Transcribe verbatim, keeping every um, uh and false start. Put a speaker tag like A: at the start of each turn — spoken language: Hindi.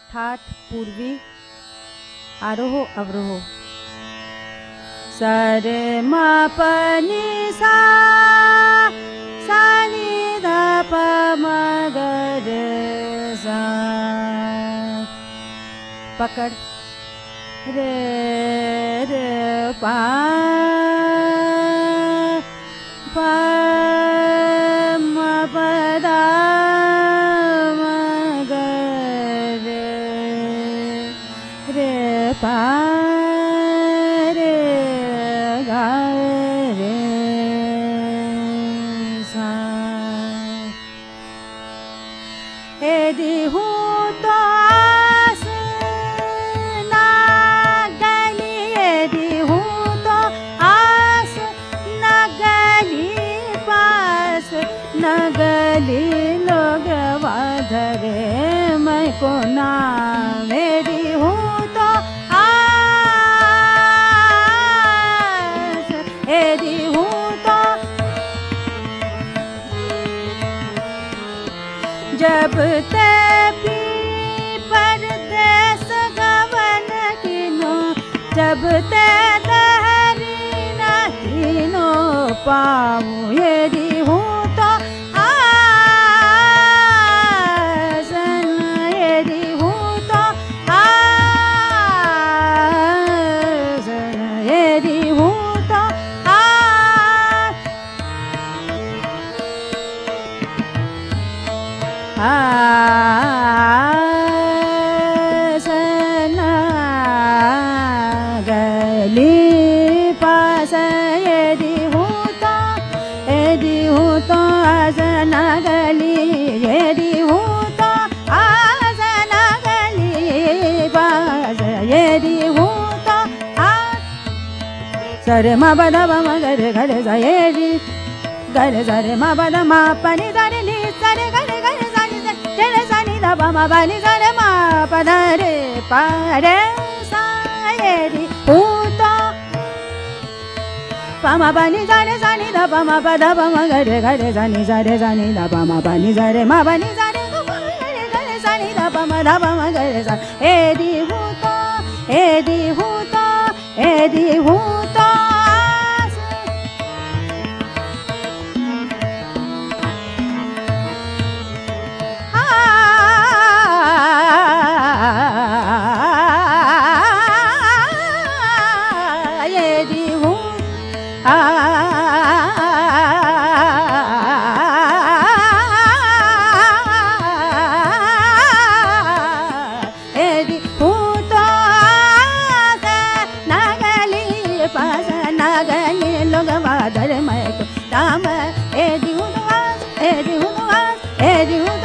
A: ठाठ पूर्वी आरोह अवरोह। सरे मा प नि सा सा नि ध प म ग रे सा। पकड़ रे रे पा पा म प दा म ग रे रे पा रे गा रे सा। यदि हूँ तो आस ना गली, यदि हूँ तो आस न गली पास न गली लोग वाधरे मैं को नाम। यदि हूँ तो आस, यदि हूँ तो जब ते भी परदेस गवन किनो, जब ते दहरी न किनो पाऊँ। यदि हूँ तो आसन, यदि हूँ तो आसन, यदि हूँ तो आसन गली पास। यदि हूँ तो, यदि हूँ तो आसन गली, यदि हूँ तो आसन गली पास। यदि हूँ तो आ सरे मा प ध प म ग रे ग रे सा। यदि ग रे सा रे मा प ध मा प नि सा रे नि सा रे ग रे ग रे सा नि सा रे रे सा नि ध प म प नि सा रे मा प ध रे प रे सा। यदि हूँ तो प म प नि सा रे सा नि ध प म प ध प म ग रे ग रे सा नि सा रे सा नि ध प म प नि सा रे मा प नि सा रे ग प ग रे ग रे सा नि ध प म ध प म ग रे सा। यदि हूँ तो, यदि हूँ तो, यदि हूँ तो आस आ यदि हूँ आ यदि हूँ तो आस न गली पास न गली लोग वाधर मैं को राम। यदि हूँ तो आस, यदि हूँ तो आस, यदि हूँ